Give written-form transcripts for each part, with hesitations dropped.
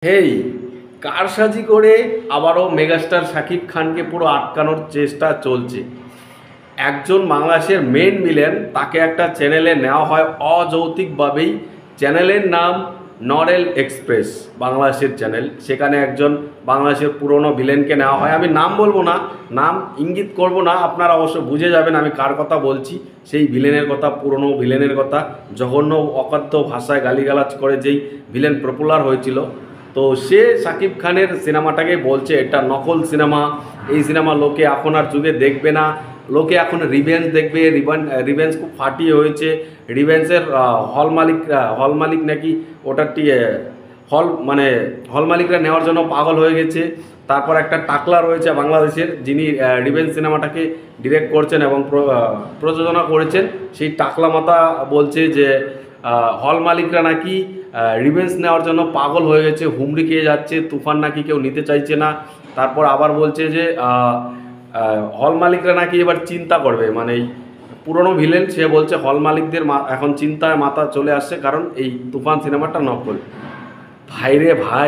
হেই, কারসাজি করে আবারও মেগাস্টার শাকিব খানকে পুরো আটকানোর চেষ্টা চলছে। একজন বাংলাদেশের মেন ভিলেন, তাকে একটা চ্যানেলে নেওয়া হয় অযৌক্তিকভাবেই। চ্যানেলের নাম নরেল এক্সপ্রেস, বাংলাদেশের চ্যানেল। সেখানে একজন বাংলাদেশের পুরনো ভিলেনকে নেওয়া হয়। আমি নাম বলবো না, নাম ইঙ্গিত করব না, আপনারা অবশ্য বুঝে যাবেন আমি কার কথা বলছি। সেই ভিলেনের কথা, পুরনো ভিলেনের কথা, জঘন্য অকথ্য ভাষায় গালিগালাজ করে যেই ভিলেন পপুলার হয়েছিল। তো সে শাকিব খানের সিনেমাটাকে বলছে এটা নকল সিনেমা, এই সিনেমা লোকে এখন আর যুগে দেখবে না, লোকে এখন রিভেঞ্জ দেখবে। রিভেঞ্জ খুব ফাটিয়ে হয়েছে। রিভেঞ্জের হল মালিক নাকি ওটার হল মালিকরা নেওয়ার জন্য পাগল হয়ে গেছে। তারপর একটা টাকলা রয়েছে বাংলাদেশের, যিনি রিভেঞ্জ সিনেমাটাকে ডিরেক্ট করছেন এবং প্রযোজনা করেছেন। সেই টাকলা মাতা বলছে যে হল মালিকরা নাকি রিভেঞ্জ নেওয়ার জন্য পাগল হয়ে গেছে, হুমড়ি খেয়ে যাচ্ছে, তুফান নাকি কেউ নিতে চাইছে না। তারপর আবার বলছে যে হল মালিকরা নাকি এবার চিন্তা করবে, মানে এই পুরনো ভিলেন সে বলছে হল মালিকদের এখন চিন্তায় মাথা চলে আসছে, কারণ এই তুফান সিনেমাটা নকল। ভাই রে ভাই,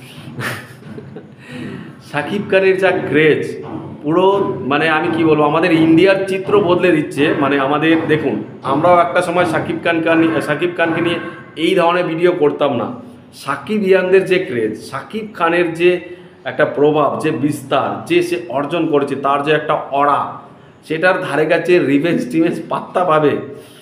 শাকিব খানের যা ক্রেজ, পুরো মানে আমি কি বলবো, আমাদের ইন্ডিয়ার চিত্র বদলে দিচ্ছে। মানে আমাদের দেখুন, আমরাও একটা সময় শাকিব খানকে নিয়ে এই ধরনের ভিডিও করতাম না। শাকিব ইয়ানদের যে ক্রেজ, শাকিব খানের যে একটা প্রভাব, যে বিস্তার, যে সে অর্জন করেছে, তার যে একটা অরা, সেটার ধারে কাছে রিভেঞ্জ টিমেজ পাত্তা পাবে?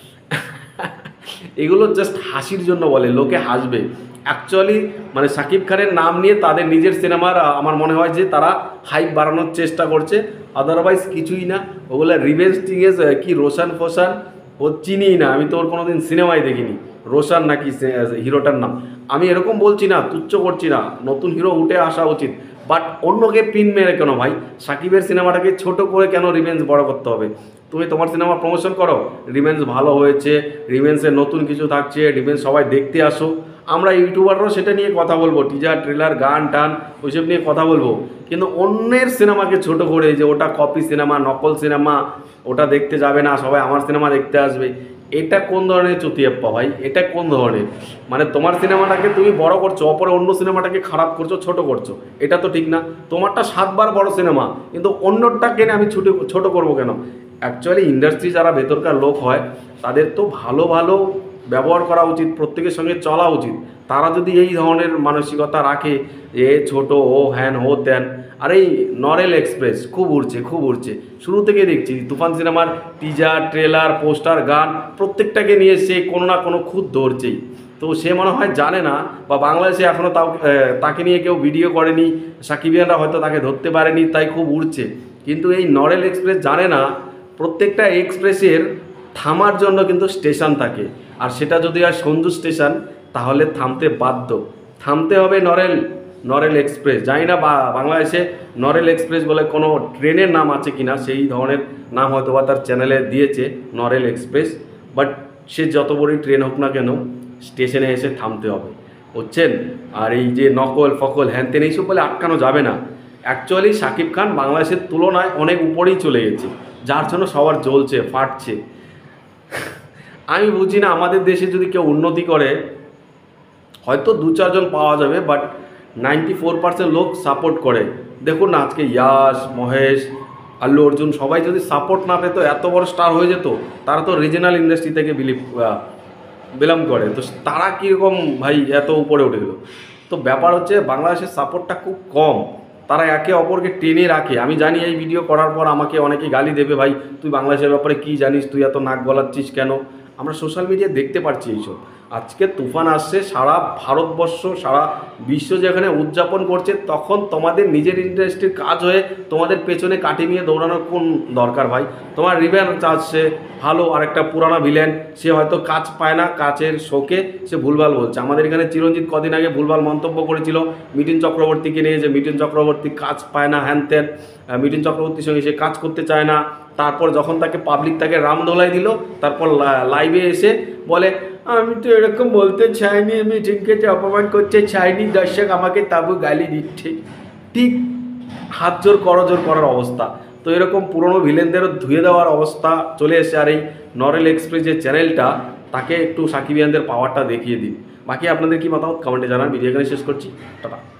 এগুলো জাস্ট হাসির জন্য বলে, লোকে হাসবে। অ্যাকচুয়ালি মানে শাকিব খানের নাম নিয়ে তাদের নিজের সিনেমার আমার মনে হয় যে তারা হাইপ বাড়ানোর চেষ্টা করছে, আদারওয়াইজ কিছুই না। ওগুলো রিভেঞ্জ টিংয়েজ কি রোশান ফোশান ও চিনিই না, আমি তো ওর কোনো দিন সিনেমায় দেখিনি। রোশান নাকি হিরোটার নাম, আমি এরকম বলছি না, তুচ্ছ করছি না, নতুন হিরো উঠে আসা উচিত। বাট অন্যকে পিন মেরে কেন ভাই? সাকিবের সিনেমাটাকে ছোট করে কেন রিভেঞ্জ বড় করতে হবে? তুমি তোমার সিনেমা প্রমোশন করো, রিভেঞ্জ ভালো হয়েছে, রিভেঞ্জের নতুন কিছু থাকছে, রিভেঞ্জ সবাই দেখতে আসো। আমরা ইউটিউবাররাও সেটা নিয়ে কথা বলবো, টিজার ট্রেলার গান টান ওইসব নিয়ে কথা বলবো। কিন্তু অন্যের সিনেমাকে ছোট করে যে ওটা কপি সিনেমা, নকল সিনেমা, ওটা দেখতে যাবে না, সবাই আমার সিনেমা দেখতে আসবে, এটা কোন ধরনের চুতিয়াপ্পা ভাই? এটা কোন ধরনের, মানে তোমার সিনেমাটাকে তুমি বড় করছো, অপরে অন্য সিনেমাটাকে খারাপ করছো, ছোট করছো, এটা তো ঠিক না। তোমারটা 7বার বড় সিনেমা, কিন্তু অন্যটাকে আমি ছোট করবো কেন? অ্যাকচুয়ালি ইন্ডাস্ট্রি যারা ভেতরকার লোক হয়, তাদের তো ভালো ভালো ব্যবহার করা উচিত, প্রত্যেকের সঙ্গে চলা উচিত। তারা যদি এই ধরনের মানসিকতা রাখে যে ছোট ও হ্যান ও ত্যান। আর এই নরেল এক্সপ্রেস খুব উড়ছে, শুরু থেকে দেখছি তুফান সিনেমার টিজার ট্রেলার পোস্টার গান প্রত্যেকটাকে নিয়ে সে কোনো না কোনো খুদ ধরছেই। তো সে মনে হয় জানে না, বা বাংলাদেশে এখনও তাকে নিয়ে কেউ ভিডিও করেনি, সাকিবিয়ানরা হয়তো তাকে ধরতে পারেনি, তাই খুব উড়ছে। কিন্তু এই নরেল এক্সপ্রেস জানে না, প্রত্যেকটা এক্সপ্রেসের থামার জন্য কিন্তু স্টেশন থাকে। আর সেটা যদি হয় সঞ্জু স্টেশন, তাহলে থামতে বাধ্য, থামতে হবে নরেল এক্সপ্রেস। জানি না বাংলাদেশে নরেল এক্সপ্রেস বলে কোনো ট্রেনের নাম আছে কি না, সেই ধরনের নাম হয়তো বা তার চ্যানেলে দিয়েছে, নরেল এক্সপ্রেস। বাট সে যত বড়ই ট্রেন হোক না কেন, স্টেশনে এসে থামতে হবে, বুঝছেন? আর এই যে নকল ফকল হ্যানতেন এইসব বলে আটকানো যাবে না। অ্যাকচুয়ালি শাকিব খান বাংলাদেশের তুলনায় অনেক উপরেই চলে গেছে, যার জন্য সবার জ্বলছে ফাটছে। আমি বুঝি না, আমাদের দেশে যদি কেউ উন্নতি করে হয়তো 2-4 জন পাওয়া যাবে, বাট 94% লোক সাপোর্ট করে। দেখুন না, আজকে ইয়াশ, মহেশ, আল্লু অর্জুন সবাই যদি সাপোর্ট না পেতো, এত বড় স্টার হয়ে যেত। তারা তো রিজনাল ইন্ডাস্ট্রি থেকে বিলং করে, তো তারা কীরকম ভাই এত উপরে উঠে গেলো? তো ব্যাপার হচ্ছে বাংলাদেশের সাপোর্টটা খুব কম, তারা একে অপরকে টেনে রাখে। আমি জানি এই ভিডিও করার পর আমাকে অনেকে গালি দেবে, ভাই তুই বাংলাদেশের ব্যাপারে কী জানিস, তুই এত নাক গলাচ্ছিস কেন? আমরা সোশ্যাল মিডিয়া দেখতে পাচ্ছি এইসব। আজকে তুফান আসছে, সারা ভারতবর্ষ সারা বিশ্ব যেখানে উদযাপন করছে, তখন তোমাদের নিজের ইন্ডাস্ট্রির কাজ হয়ে তোমাদের পেছনে কাটি নিয়ে দৌড়ানোর কোন দরকার ভাই? তোমার রিভেঞ্জ আসছে ভালো, আর একটা পুরানো ভিলেন, সে হয়তো কাজ পায় না, কাজের শোকে সে ভুলভাল বলছে। আমাদের এখানে চিরঞ্জিত কদিন আগে ভুলভাল মন্তব্য করেছিল মিঠুন চক্রবর্তীকে নিয়ে, যে মিঠুন চক্রবর্তী কাজ পায় না হ্যান ত্যান, মিঠুন চক্রবর্তীর সঙ্গে সে কাজ করতে চায় না। তারপর যখন তাকে পাবলিক তাকে রামদোলাই দিল, তারপর লাইভে এসে বলে আমি তো এরকম বলতে চাইনি, আমি মিঠুনকে অপমান করতে চাইনি, দর্শক আমাকে তাবু গালি দিচ্ছে। ঠিক হাত জোর করজোর করার অবস্থা। তো এরকম পুরনো ভিলেনদেরও ধুয়ে দেওয়ার অবস্থা চলে এসে। আর এই নরেল এক্সপ্রেস যে চ্যানেলটা, তাকে একটু সাকিবিয়ানদের পাওয়ারটা দেখিয়ে দিন। বাকি আপনাদের কি মতামত কমেন্টে জানান। ভিডিও এখানে শেষ করছি, টাটা।